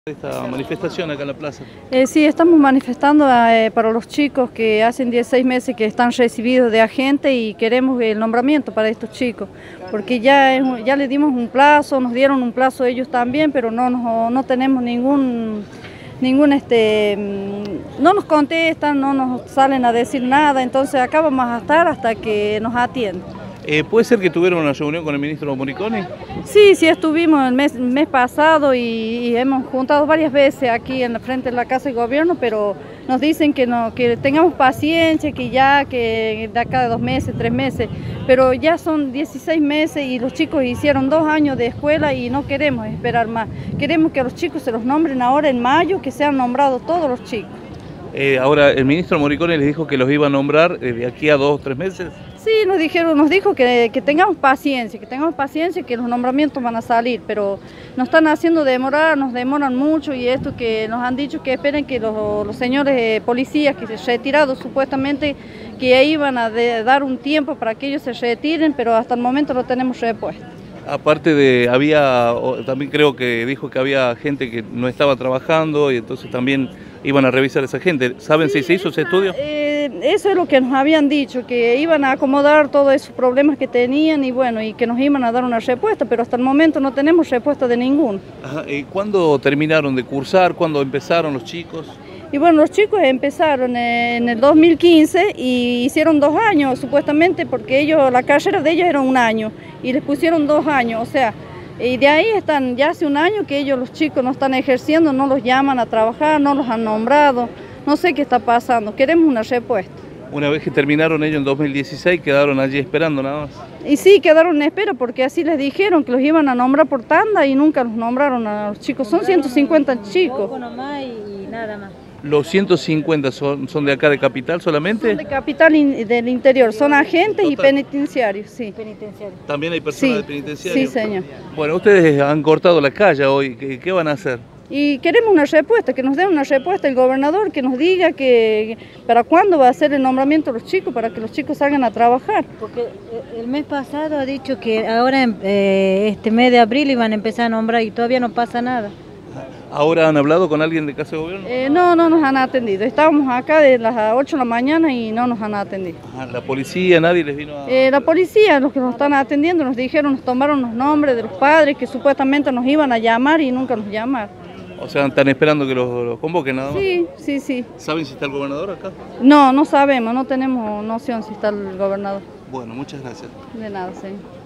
Esta manifestación acá en la plaza. Sí, estamos manifestando para los chicos que hacen 16 meses que están recibidos de agente y queremos el nombramiento para estos chicos, porque ya le dimos un plazo, nos dieron un plazo ellos también, pero no tenemos no nos contestan, no nos salen a decir nada, entonces acá vamos a estar hasta que nos atiendan. ¿Puede ser que tuvieron una reunión con el ministro Moricone? Sí, estuvimos el mes pasado y hemos juntado varias veces aquí en la frente de la Casa de Gobierno, pero nos dicen que tengamos paciencia, que de acá de 2 meses, 3 meses, pero ya son 16 meses y los chicos hicieron 2 años de escuela y no queremos esperar más. Queremos que a los chicos se los nombren ahora en mayo, que sean nombrados todos los chicos. Ahora, el ministro Moricone les dijo que los iba a nombrar de aquí a 2 o 3 meses. Sí, nos dijo que tengamos paciencia, que los nombramientos van a salir, pero nos están haciendo demorar, nos demoran mucho y esto que nos han dicho que esperen que los señores policías que se retirados supuestamente que iban a dar un tiempo para que ellos se retiren, pero hasta el momento no tenemos respuesta. Aparte también creo que dijo que había gente que no estaba trabajando y entonces también iban a revisar a esa gente. ¿Saben si se hizo ese estudio? Eso es lo que nos habían dicho, que iban a acomodar todos esos problemas que tenían y bueno, y que nos iban a dar una respuesta, pero hasta el momento no tenemos respuesta de ninguno. Ajá, ¿y cuándo terminaron de cursar? ¿Cuándo empezaron los chicos? Y bueno, los chicos empezaron en el 2015 y hicieron 2 años supuestamente porque la carrera de ellos era 1 año y les pusieron 2 años, o sea, y de ahí están ya hace 1 año que los chicos no están ejerciendo, no los llaman a trabajar, no los han nombrado, no sé qué está pasando, queremos una respuesta. Una vez que terminaron ellos en 2016 quedaron allí esperando nada más. Y sí, quedaron en espera porque así les dijeron que los iban a nombrar por tanda y nunca los nombraron a los chicos, son 150 chicos. Poco nomás y nada más. ¿Los 150 son de acá de Capital solamente? Son de Capital y del interior, son agentes y penitenciarios, sí. Penitenciarios. ¿También hay personas de Sí, penitenciario? sí, señor. Bueno, ustedes han cortado la calle hoy, ¿qué van a hacer? Y queremos una respuesta, que nos den una respuesta el gobernador, que nos diga para cuándo va a hacer el nombramiento de los chicos, para que los chicos salgan a trabajar. Porque el mes pasado ha dicho que ahora este mes de abril iban a empezar a nombrar y todavía no pasa nada. ¿Ahora han hablado con alguien de Casa de Gobierno? No nos han atendido. Estábamos acá de las 8 de la mañana y no nos han atendido. ¿La policía, nadie les vino a...? La policía, los que nos están atendiendo, nos dijeron, nos tomaron los nombres de los padres que supuestamente nos iban a llamar y nunca nos llamaron. O sea, están esperando que los convoquen nada más. Sí. ¿Saben si está el gobernador acá? No sabemos, no tenemos noción si está el gobernador. Bueno, muchas gracias. De nada, señor.